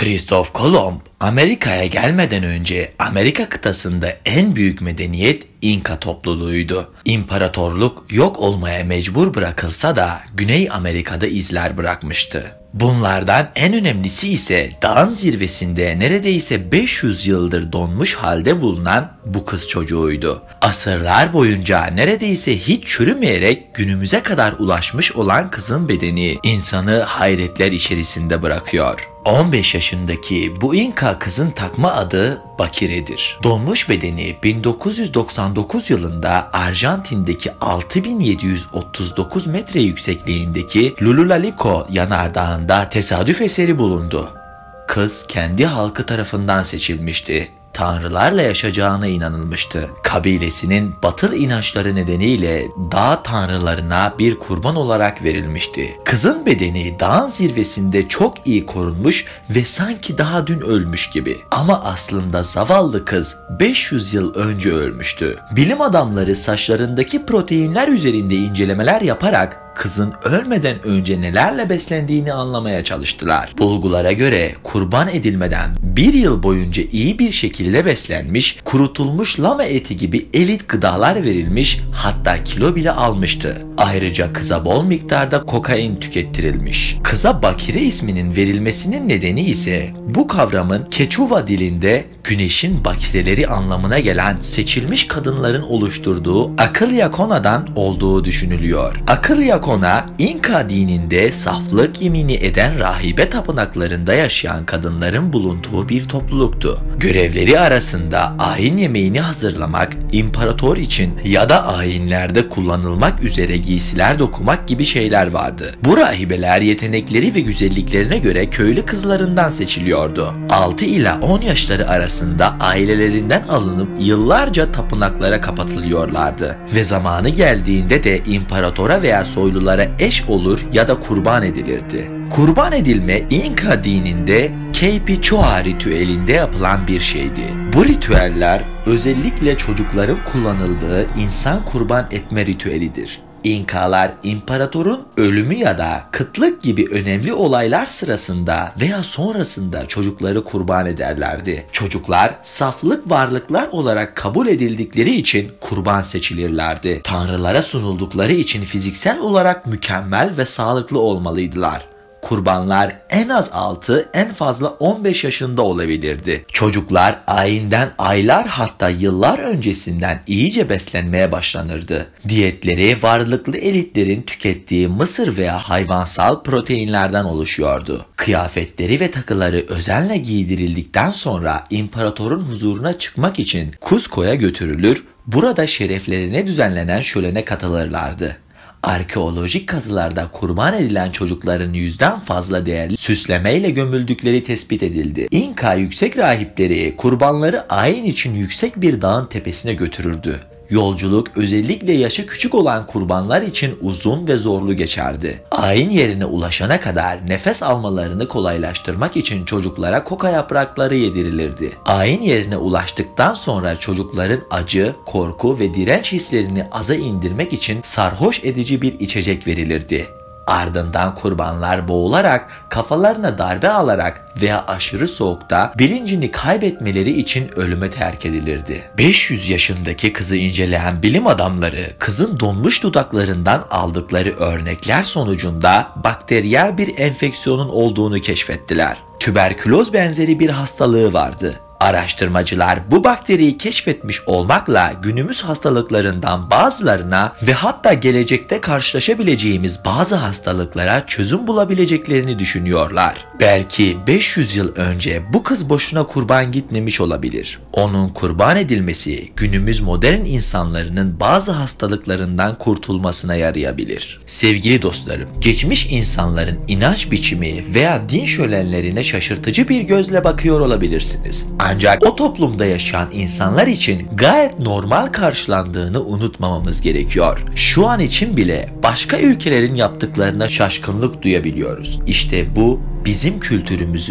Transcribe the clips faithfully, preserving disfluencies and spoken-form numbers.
Christoph Kolomb, Amerika'ya gelmeden önce Amerika kıtasında en büyük medeniyet İnka topluluğuydu. İmparatorluk yok olmaya mecbur bırakılsa da Güney Amerika'da izler bırakmıştı. Bunlardan en önemlisi ise dağın zirvesinde neredeyse beş yüz yıldır donmuş halde bulunan bu kız çocuğuydu. Asırlar boyunca neredeyse hiç çürümeyerek günümüze kadar ulaşmış olan kızın bedeni insanı hayretler içerisinde bırakıyor. on beş yaşındaki bu İnka kızın takma adı Bakire'dir. Donmuş bedeni bin dokuz yüz doksan dokuz yılında Arjantin'deki altı bin yedi yüz otuz dokuz metre yüksekliğindeki Lululalico yanardağında tesadüf eseri bulundu. Kız kendi halkı tarafından seçilmişti. Tanrılarla yaşayacağına inanılmıştı. Kabilesinin batıl inançları nedeniyle dağ tanrılarına bir kurban olarak verilmişti. Kızın bedeni dağın zirvesinde çok iyi korunmuş ve sanki daha dün ölmüş gibi. Ama aslında zavallı kız beş yüz yıl önce ölmüştü. Bilim adamları saçlarındaki proteinler üzerinde incelemeler yaparak kızın ölmeden önce nelerle beslendiğini anlamaya çalıştılar. Bulgulara göre kurban edilmeden bir yıl boyunca iyi bir şekilde beslenmiş, kurutulmuş lama eti gibi elit gıdalar verilmiş, hatta kilo bile almıştı. Ayrıca kıza bol miktarda kokain tükettirilmiş. Kıza Bakire isminin verilmesinin nedeni ise bu kavramın Quechua dilinde güneşin bakireleri anlamına gelen seçilmiş kadınların oluşturduğu Akılyakona'dan olduğu düşünülüyor. Akılyakona, İnka dininde saflık yemini eden rahibe tapınaklarında yaşayan kadınların bulunduğu bir topluluktu. Görevleri arasında ayin yemeğini hazırlamak, imparator için ya da ayinlerde kullanılmak üzere giysiler dokumak gibi şeyler vardı. Bu rahibeler yetenekleri ve güzelliklerine göre köylü kızlarından seçiliyordu. altı ila on yaşları arasında ailelerinden alınıp yıllarca tapınaklara kapatılıyorlardı ve zamanı geldiğinde de imparatora veya soylulara eş olur ya da kurban edilirdi. Kurban edilme İnka dininde Keypiçoa ritüelinde yapılan bir şeydi. Bu ritüeller özellikle çocukların kullanıldığı insan kurban etme ritüelidir. İnkalar imparatorun ölümü ya da kıtlık gibi önemli olaylar sırasında veya sonrasında çocukları kurban ederlerdi. Çocuklar saflık varlıklar olarak kabul edildikleri için kurban seçilirlerdi. Tanrılara sunuldukları için fiziksel olarak mükemmel ve sağlıklı olmalıydılar. Kurbanlar en az altı, en fazla on beş yaşında olabilirdi. Çocuklar ayinden aylar hatta yıllar öncesinden iyice beslenmeye başlanırdı. Diyetleri varlıklı elitlerin tükettiği mısır veya hayvansal proteinlerden oluşuyordu. Kıyafetleri ve takıları özenle giydirildikten sonra imparatorun huzuruna çıkmak için Cusco'ya götürülür, burada şereflerine düzenlenen şölene katılırlardı. Arkeolojik kazılarda kurban edilen çocukların yüzden fazla değerli süslemeyle gömüldükleri tespit edildi. İnka yüksek rahipleri kurbanları ayin için yüksek bir dağın tepesine götürürdü. Yolculuk özellikle yaşı küçük olan kurbanlar için uzun ve zorlu geçerdi. Ayin yerine ulaşana kadar nefes almalarını kolaylaştırmak için çocuklara koka yaprakları yedirilirdi. Ayin yerine ulaştıktan sonra çocukların acı, korku ve direnç hislerini aza indirmek için sarhoş edici bir içecek verilirdi. Ardından kurbanlar boğularak, kafalarına darbe alarak veya aşırı soğukta bilincini kaybetmeleri için ölüme terk edilirdi. beş yüz yaşındaki kızı inceleyen bilim adamları kızın donmuş dudaklarından aldıkları örnekler sonucunda bakteriyel bir enfeksiyonun olduğunu keşfettiler. Tüberküloz benzeri bir hastalığı vardı. Araştırmacılar bu bakteriyi keşfetmiş olmakla günümüz hastalıklarından bazılarına ve hatta gelecekte karşılaşabileceğimiz bazı hastalıklara çözüm bulabileceklerini düşünüyorlar. Belki beş yüz yıl önce bu kız boşuna kurban gitmemiş olabilir. Onun kurban edilmesi günümüz modern insanların bazı hastalıklarından kurtulmasına yarayabilir. Sevgili dostlarım, geçmiş insanların inanç biçimi veya din şölenlerine şaşırtıcı bir gözle bakıyor olabilirsiniz. Ancak o toplumda yaşayan insanlar için gayet normal karşılandığını unutmamamız gerekiyor. Şu an için bile başka ülkelerin yaptıklarına şaşkınlık duyabiliyoruz. İşte bu bizim kültürümüzü,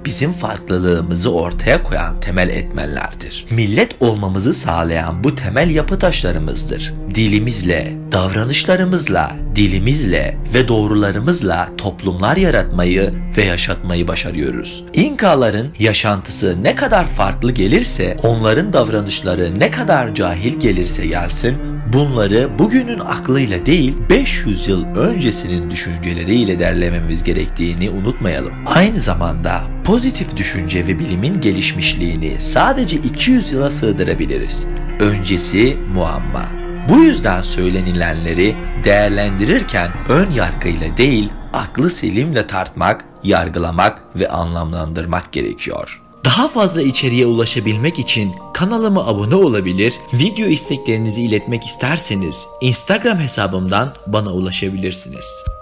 bizim farklılığımızı ortaya koyan temel etmenlerdir. Millet olmamızı sağlayan bu temel yapı taşlarımızdır. Dilimizle, davranışlarımızla, dilimizle ve doğrularımızla toplumlar yaratmayı ve yaşatmayı başarıyoruz. İnkaların yaşantısı ne kadar farklı gelirse, onların davranışları ne kadar cahil gelirse gelsin, bunları bugünün aklıyla değil beş yüz yıl öncesinin düşünceleriyle derlememiz gerektiğini unutmayalım. Aynı zamanda pozitif düşünce ve bilimin gelişmişliğini sadece iki yüz yıla sığdırabiliriz. Öncesi muamma. Bu yüzden söylenilenleri değerlendirirken ön yargıyla değil, aklı selimle tartmak, yargılamak ve anlamlandırmak gerekiyor. Daha fazla içeriğe ulaşabilmek için kanalıma abone olabilir, video isteklerinizi iletmek isterseniz Instagram hesabımdan bana ulaşabilirsiniz.